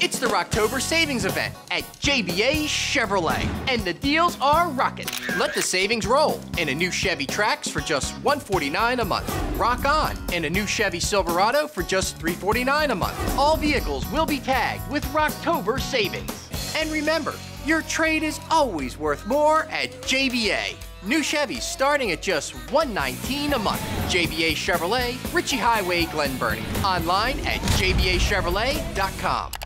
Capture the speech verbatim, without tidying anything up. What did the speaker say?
It's the Rocktober Savings Event at J B A Chevrolet, and the deals are rocking. Let the savings roll in a new Chevy Trax for just one hundred forty-nine dollars a month. Rock on in a new Chevy Silverado for just three hundred forty-nine dollars a month. All vehicles will be tagged with Rocktober savings. And remember, your trade is always worth more at J B A. New Chevys starting at just one hundred nineteen dollars a month. J B A Chevrolet, Ritchie Highway, Glen Burnie. Online at J B A Chevrolet dot com.